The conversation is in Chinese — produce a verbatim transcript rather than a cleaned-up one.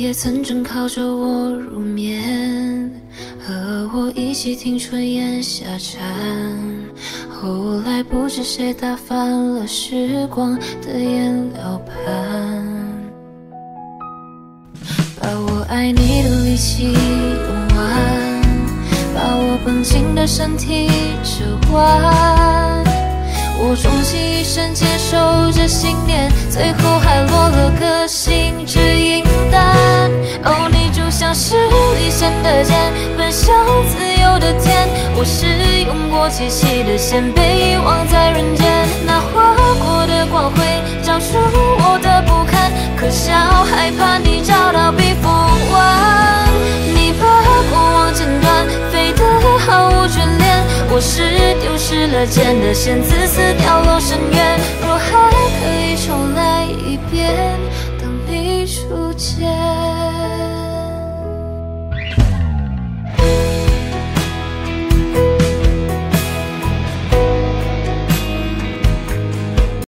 也曾正靠着我入眠，和我一起听春燕下蝉。后来不知谁打翻了时光的颜料盘，把我爱你的力气用完，把我绷紧的身体折弯。我终其一生坚守着信念，最后还落了个心之影单。哦，你就像是离弦的箭，奔向自由的天。我是用过铁器的线，被遗忘在人间。那划过的光辉，照出我的不堪。可笑害怕你找到避风湾，你把过往剪断，飞得毫无眷恋。我是丢失了剑的线，自此掉落深渊。若还可以重来一遍，当你出现。